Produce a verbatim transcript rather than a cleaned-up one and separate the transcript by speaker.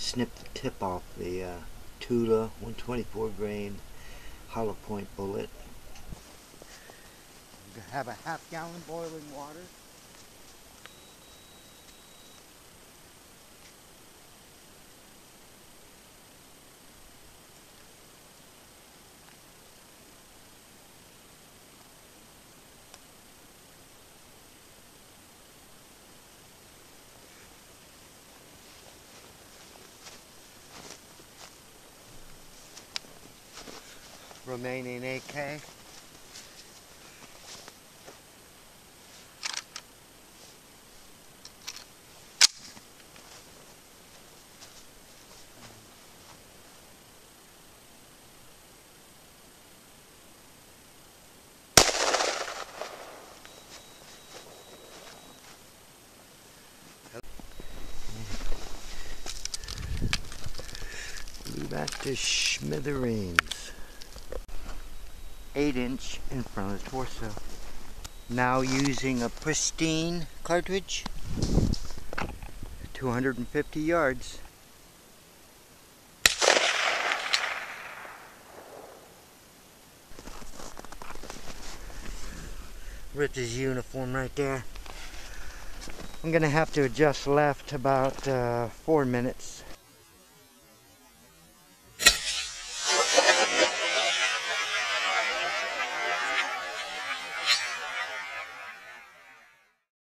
Speaker 1: snip the tip off the uh, Tula one twenty-four grain hollow point bullet. You have a half gallon boiling water. Remaining A K. Blew back to smithereens. Eight inch in front of the torso. Now using a pristine cartridge, two hundred fifty yards. Ripped his uniform right there. I'm gonna have to adjust left about uh, four minutes.